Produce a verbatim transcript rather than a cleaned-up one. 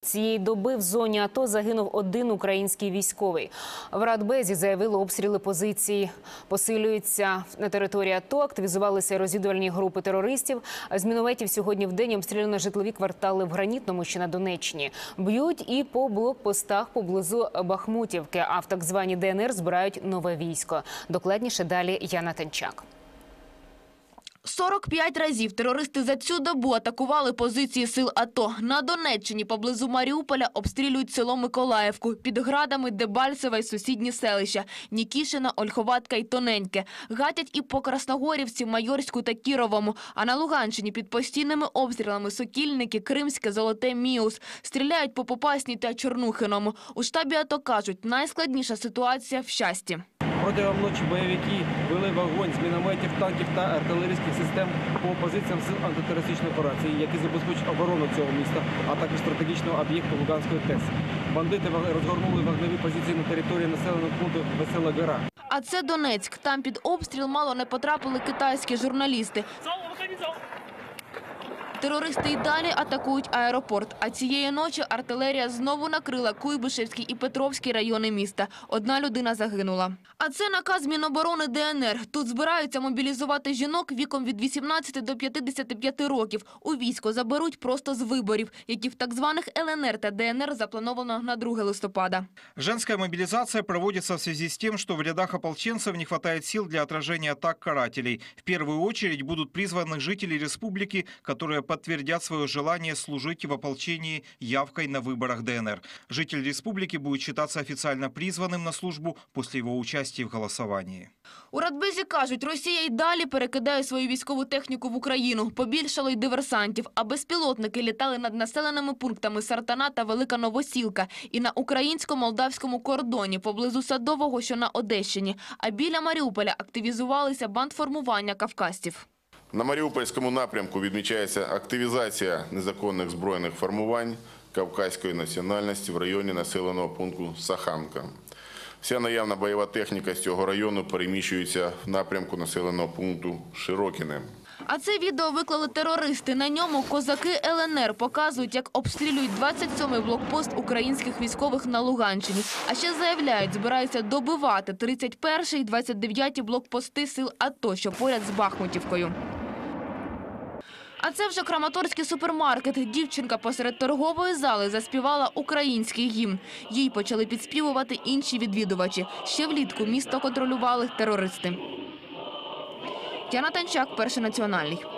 Цієї доби в зоні АТО загинув один український військовий. В Радбезі заявили, обстріли позицій посилюються на території АТО, активізувалися розвідувальні групи терористів. З мінометів сьогодні вдень обстріляно житлові квартали в Гранітному, що на Донеччині. Б'ють і по блокпостах поблизу Бахмутівки, а в так званій ДНР збирають нове військо. Докладніше далі Яна Тенчак. сорок п'ять разів терористи за цю добу атакували позиції сил АТО. На Донеччині поблизу Маріуполя обстрілюють село Миколаївку. Під градами Дебальцеве й сусідні селища – Нікішина, Ольховатка й Тоненьке. Гатять і по Красногорівці, Майорську та Кіровому. А на Луганщині під постійними обстрілами Сокільники, Кримське, Золоте, Міус. Стріляють по Попасній та Чорнухиному. У штабі АТО кажуть, найскладніша ситуація в Щасті. Протягом ночі бойовики вели вогонь з мінометів, танків та артилерійських систем по позиціям сил антитерористичної операції, які забезпечують оборону цього міста, а також стратегічного об'єкту Луганської ТЕС. Бандити розгорнули вогневі позиції на території населеного пункту Весела Гора. А це Донецьк. Там під обстріл мало не потрапили китайські журналісти. Терористи й далі атакують аеропорт. А цієї ночі артилерія знову накрила Куйбишевський і Петровський райони міста. Одна людина загинула. А це наказ Міноборони ДНР. Тут збираються мобілізувати жінок віком від вісімнадцяти до п'ятдесяти п'яти років. У військо заберуть просто з виборів, які в так званих ЛНР та ДНР заплановано на друге листопада. Женская мобилизация проводится в связи с тем, что в рядах ополченцев не хватает сил для отражения атак карателей. В первую очередь будут призваны жители республики, которые подтвердят свое желание служить в ополчении явкой на выборах ДНР. Житель республики будет считаться официально призванным на службу после его участия в голосовании. У Радбезі кажуть, Росія й далі перекидає свою військову техніку в Україну. Побільшало й диверсантів, а безпілотники літали над населеними пунктами Сартана та Велика Новосілка і на українсько-молдавському кордоні поблизу Садового, що на Одещині. А біля Маріуполя активізувалися бандформування кавказців. На Маріупольському напрямку відмічається активізація незаконних збройних формувань кавказької національності в районі населеного пункту Саханка. Вся наявна бойова техніка з цього району переміщується в напрямку населеного пункту Широкіне. А це відео виклали терористи. На ньому козаки ЛНР показують, як обстрілюють двадцять сьомий блокпост українських військових на Луганщині. А ще заявляють, збираються добивати тридцять перший і двадцять дев'ятий блокпости сил АТО, що поряд з Бахмутівкою. А це вже краматорський супермаркет. Дівчинка посеред торгової зали заспівала український гімн. Їй почали підспівувати інші відвідувачі. Ще влітку місто контролювали терористи. Яна Тенчак, Перший національний.